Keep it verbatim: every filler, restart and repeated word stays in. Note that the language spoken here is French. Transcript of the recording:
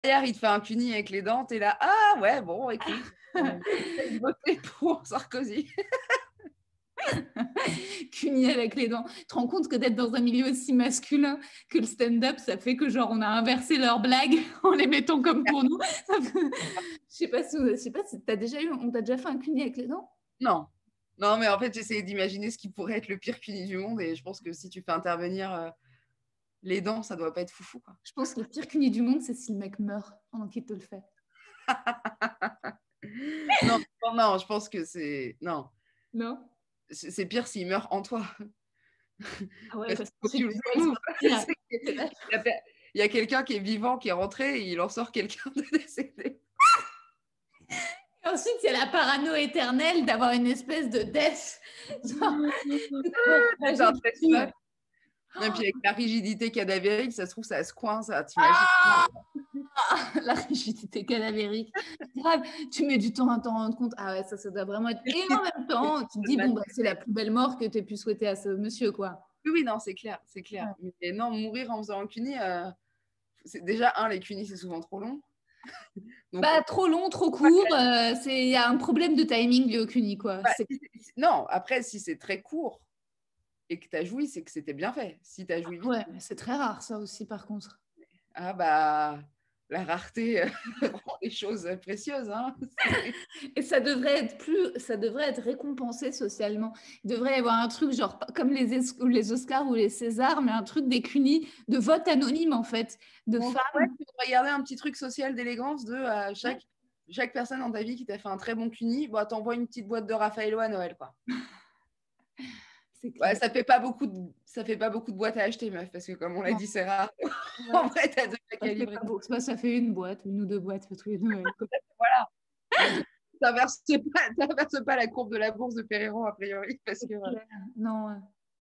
Derrière, il te fait un cuni avec les dents, t'es là, ah ouais, bon, écoute, euh, je vais voter pour Sarkozy. Cuni avec les dents. Tu te rends compte que d'être dans un milieu aussi masculin que le stand-up, ça fait que genre on a inversé leurs blagues en les mettant comme pour nous. Je sais pas si, je sais pas si t'as déjà eu, on t'a déjà fait un cuni avec les dents? Non. Non, mais en fait, j'essayais d'imaginer ce qui pourrait être le pire cuni du monde et je pense que si tu fais intervenir euh, les dents, ça doit pas être foufou, quoi. Je pense que le pire cuni du monde, c'est si le mec meurt pendant qu'il te le fait. Non, non, non, je pense que c'est... Non. Non? C'est c'est pire s'il meurt en toi. Ah ouais, Parce parce qu'il faut que tu qu'ensuite le tu dois le découvres. sortir. C'est que- C'est vache. Il y a, pe- il y a quelqu'un qui est vivant, qui est rentré, et il en sort quelqu'un de décédé. Et ensuite, il y a la parano éternelle d'avoir une espèce de death. Genre, tout avoir C'est ravagé un dessus. flashback. Et puis avec la rigidité cadavérique, ça se trouve, ça se coince, ça, t'imagines. Ah, la rigidité cadavérique. Grave, tu mets du temps à t'en rendre compte. Ah ouais, ça, ça doit vraiment être. Et en même temps, tu te dis, bon, bah, c'est la plus belle mort que tu aies pu souhaiter à ce monsieur, quoi. Oui, oui, non, c'est clair, c'est clair. Ouais. Mais non, mourir en faisant un cuni, euh, c'est déjà un, les cunis, c'est souvent trop long. Donc, Bah, trop long, trop court. euh, c'est... Il y a un problème de timing lié au cuni, quoi. bah, C'est... si c'est- non, après, si c'est très court et que tu as joui, c'est que c'était bien fait. Si tu as joui vite, Ouais, mais c'est très rare, ça aussi, par contre. ah bah, la rareté euh, rend les choses précieuses. Hein. Et ça devrait être plus, ça devrait être récompensé socialement. Il devrait y avoir un truc genre comme les, es- les Oscars ou les Césars, mais un truc des cunis de vote anonyme en fait, de Donc, ouais, femmes. tu devrais garder un petit truc social d'élégance de euh, chaque, chaque personne dans ta vie qui t'a fait un très bon cuni, bah, t'envoies une petite boîte de Raffaello à Noël, quoi. C'est Ouais, clair. ça fait pas beaucoup de, ça fait pas beaucoup de boîtes à acheter, meuf, parce que comme on l'a Non, dit, c'est rare. En ouais, vrai, t'as déjà ça fait calibré. pas beau. Ça, ça fait une boîte, une ou deux boîtes tous les Noëls, quoi. Voilà. Donc, t'inverses pas, t'inverses pas la courbe de la bourse de Perriand, a priori, parce C'est que clair. Non, ouais.